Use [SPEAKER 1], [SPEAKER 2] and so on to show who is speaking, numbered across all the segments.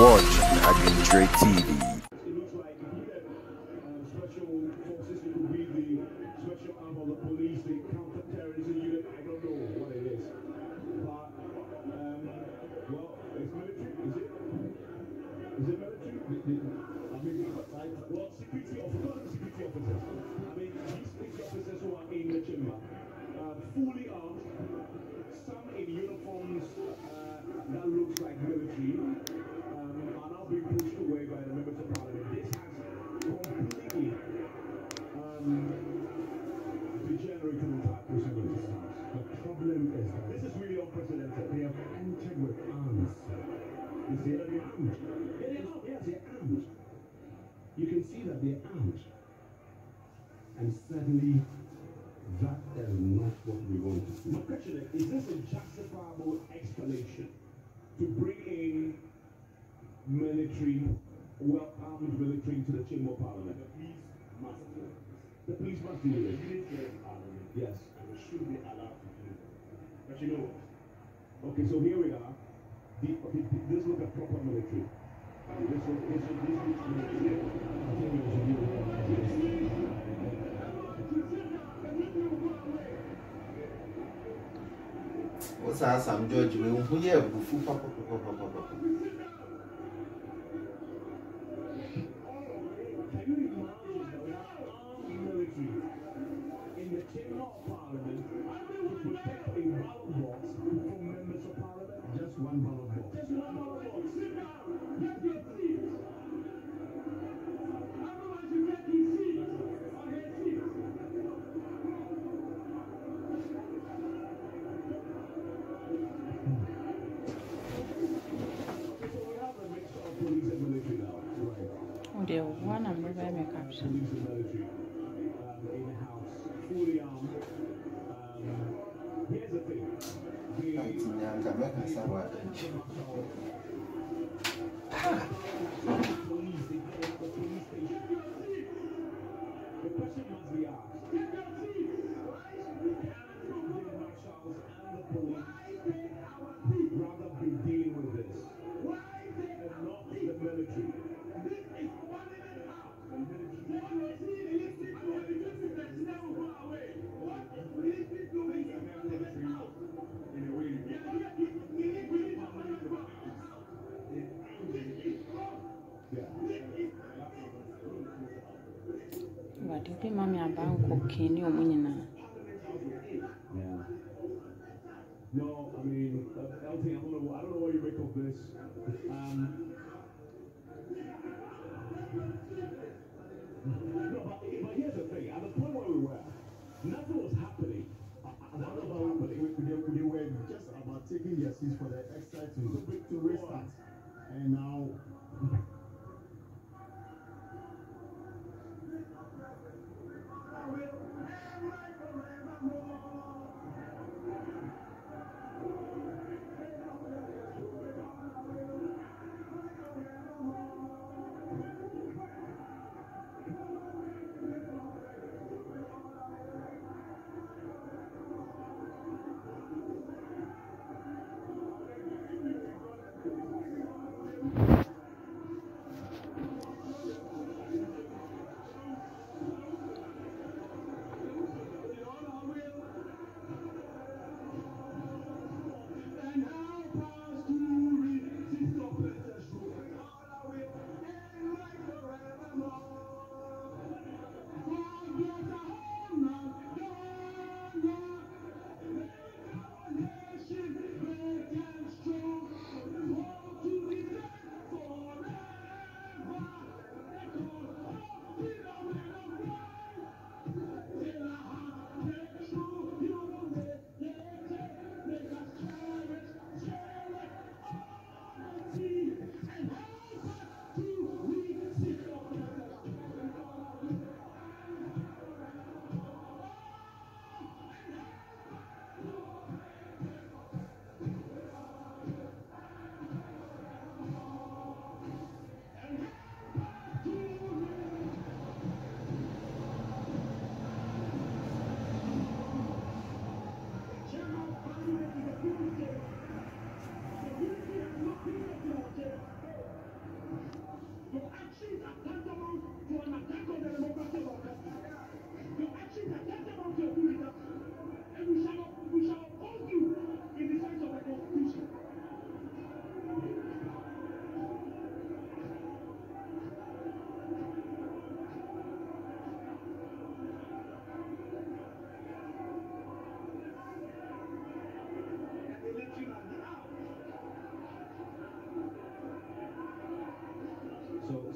[SPEAKER 1] watching Adventure TV.
[SPEAKER 2] It looks like special forces, it could be the special arm of the police, the counter-terrorism unit. I don't know what it is. But, well, it's military, is it? Is it military? I mean, well, security officers. I mean, these security officers who are in the chamber, fully armed, some in uniforms that looks like military, are now being pushed away by the members of parliament. This has completely degenerated entire proceedings. The problem is that this is really unprecedented. They have entered with arms. You see that they're armed? Yeah, they're armed. Yes, they're armed. You can see that they're armed. And suddenly, that is not what we want to see. My question is this a justifiable explanation to bring in military, well-armed military into the chamber of parliament? The police must do this. Yes. And they should be allowed to do it. But you know what? Okay, so here we are. This looks like proper military. This looks military. I think we should do it.
[SPEAKER 3] What's our Sam George? We will hear Papa.
[SPEAKER 2] Can you imagine that we have armed military in the chamber of parliament to protect a ballot box from members of parliament? Just one ballot box. Just one ballot box. Sit down. Get your seat. Otherwise you get these seats. Okay, seats. So we have a mix of police and military now. Right.
[SPEAKER 4] The one I'm very caption.
[SPEAKER 2] Police and military in the house, fully armed. Here's the thing. The question must be asked. Can the marshals and the police rather be dealing with this and not the military?
[SPEAKER 4] What do you mommy about cooking your winning?
[SPEAKER 2] Yeah. No, I mean, LT, I don't know what you make of this. No, but here's the thing. At the point where we were, nothing was happening.
[SPEAKER 5] They were just about taking their seats for the exercise to restart. And now...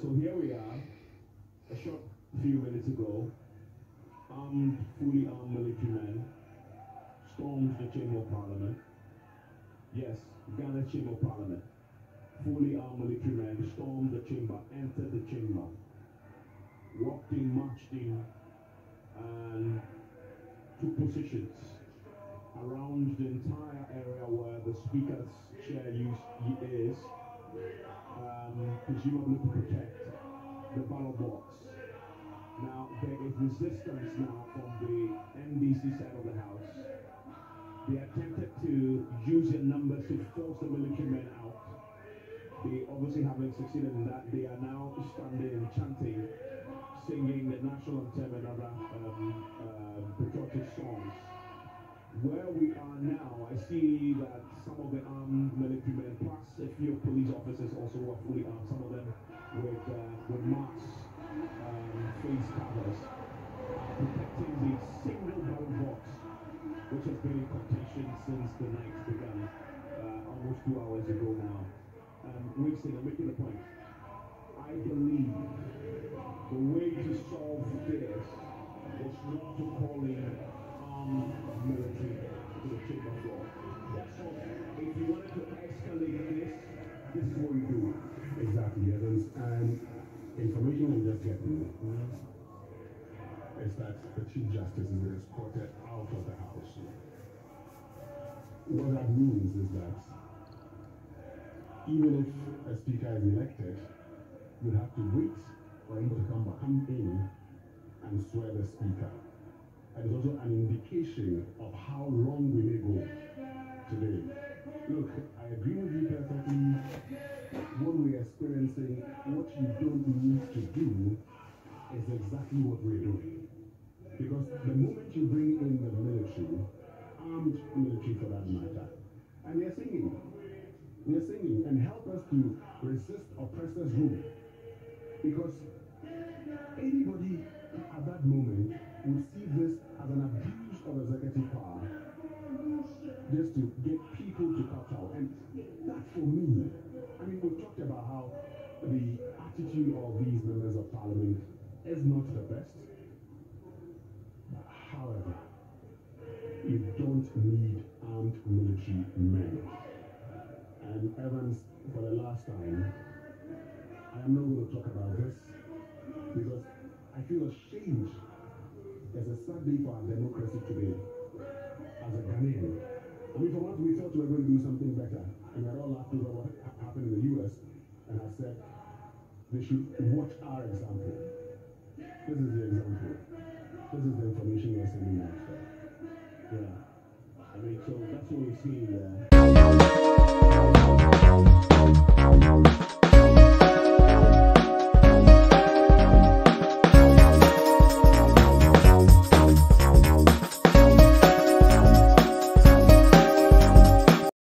[SPEAKER 2] So here we are, a short few minutes ago, fully armed military men stormed the Chamber of Parliament. Yes, Ghana's Chamber of Parliament. Fully armed military men stormed the chamber, entered the chamber, walked in, marched in, and took positions around the entire area where the Speaker's chair is, presumably to protect the ballot box. Now, there is resistance now from the NDC side of the House. They attempted to use their numbers to force the military men out. They obviously haven't succeeded in that. They are now standing and chanting, singing the national anthem and other patriotic songs. Where we are now, I see that some of the armed military men, plus a few police officers also were fully armed, some of them with masks, face covers, protecting the single ballot box, which has been in contention since the night began, almost 2 hours ago now. Winston, I'm making a point. I believe the way to solve this is not to call in military to the chamber floor. That's all. If you wanted to escalate this is what you do.
[SPEAKER 5] Exactly, Evans. And information I'm just getting is that the Chief Justice is escorted out of the House. What that means is that even if a speaker is elected, you have to wait for him to come in and swear the speaker. And it's also an indication of how long we may go today. Look, I agree with you perfectly. When we're experiencing what you don't need to do is exactly what we're doing. Because the moment you bring in the military, armed military for that matter, and they're singing and help us to resist oppressors' rule. Because anybody at that moment would see this as an abuse of executive power, just to get people to kowtow. And that, for me, I mean, we've talked about how the attitude of these members of parliament is not the best. However, you don't need armed military men. And Evans, for the last time, I am not going to talk about this because I feel ashamed. It's a sad day for our democracy today as a Ghanaian. I mean, for once we thought we were going to do something better, and we are all laughing about what happened in the US, and I said they should watch our example. This is the example. This is the information we're sending out.
[SPEAKER 2] Yeah. I mean, so that's what we see there.